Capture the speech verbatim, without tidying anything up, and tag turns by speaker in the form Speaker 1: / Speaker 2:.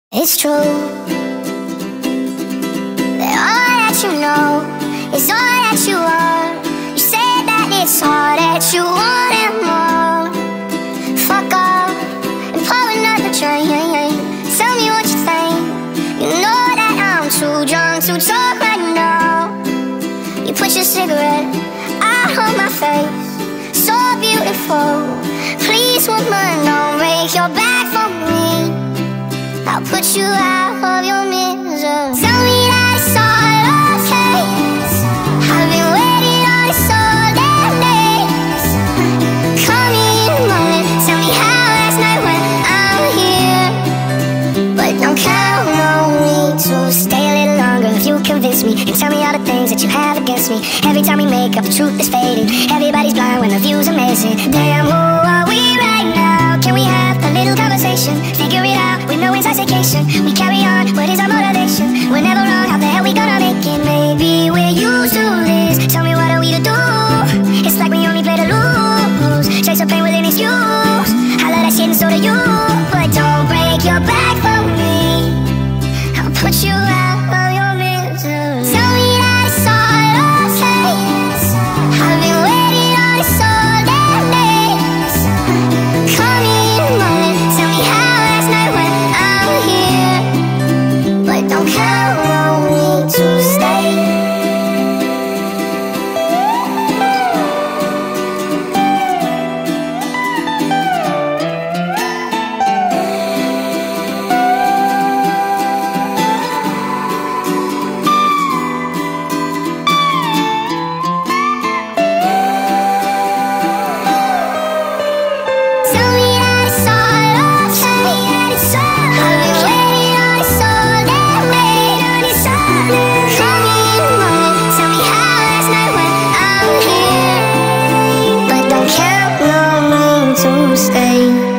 Speaker 1: It's true that all that you know is all that you are. You say that it's all that you want and more. Fuck off and pull another train. Tell me what you think. You know that I'm too drunk to talk right now. You put your cigarette out on my face, so beautiful. Please, woman, don't break your back for me. I'll put you out of your misery. Tell me that it's all okay. I've been waiting on this all damn day. Call me in the morning, tell me how last night went. I'm here, but don't count on me to stay a little longer. If you convince me and tell me all the things that you have against me. Every time we make up, the truth is fading. Everybody's blind when the view's amazing. Damn, who are we right now? Can we have a little conversation? Figure it out with no intoxication. We carry on, what is our motivation? We're never wrong, how the hell we gonna make it? Maybe we're used to this. Tell me what are we to do? It's like we only play to lose. Chase the pain with an excuse. I love that shit and so do you. But don't break your back for me. I'll put you out of your misery. Tell me that it's all okay. I've been waiting on this all damn day. Call me in the morning, tell me how last night went. I'm here, but don't count on me to stay. Stay.